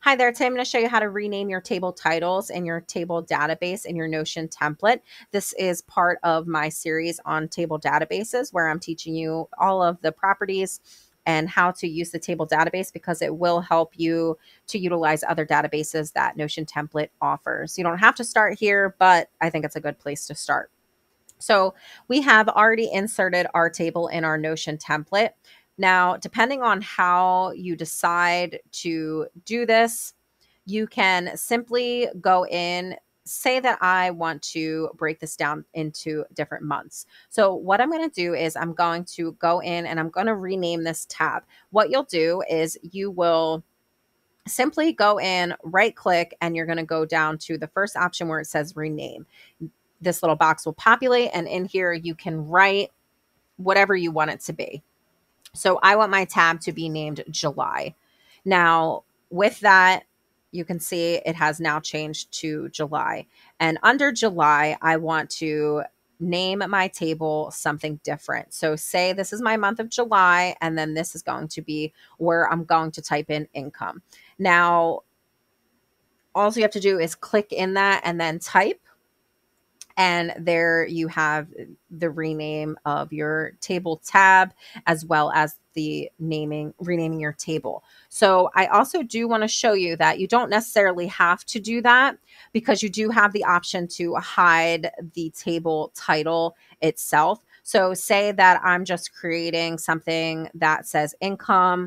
Hi there, today I'm going to show you how to rename your table titles in your table database in your Notion template. This is part of my series on table databases where I'm teaching you all of the properties and how to use the table database because it will help you to utilize other databases that Notion template offers. You don't have to start here, but I think it's a good place to start. So we have already inserted our table in our Notion template. Now, depending on how you decide to do this, you can simply go in, say that I want to break this down into different months. So what I'm going to do is I'm going to go in and I'm going to rename this tab. What you'll do is you will simply go in, right click, and you're going to go down to the first option where it says rename. This little box will populate, and in here you can write whatever you want it to be. So I want my tab to be named July. Now, with that, you can see it has now changed to July. And under July, I want to name my table something different. So say this is my month of July, and then this is going to be where I'm going to type in income. Now, all you have to do is click in that and then type. And there you have the rename of your table tab as well as the renaming your table. So I also do want to show you that you don't necessarily have to do that because you do have the option to hide the table title itself. So say that I'm just creating something that says income.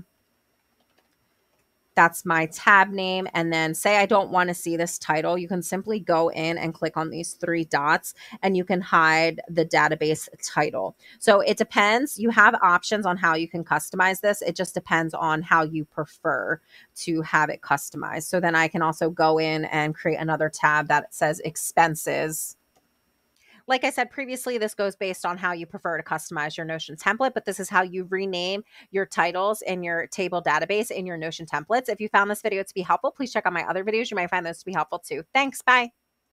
That's my tab name. And then say I don't want to see this title, you can simply go in and click on these three dots and you can hide the database title. So it depends. You have options on how you can customize this. It just depends on how you prefer to have it customized. So then I can also go in and create another tab that says expenses. Like I said previously, this goes based on how you prefer to customize your Notion template, but this is how you rename your titles in your table database in your Notion templates. If you found this video to be helpful, please check out my other videos. You might find those to be helpful too. Thanks. Bye.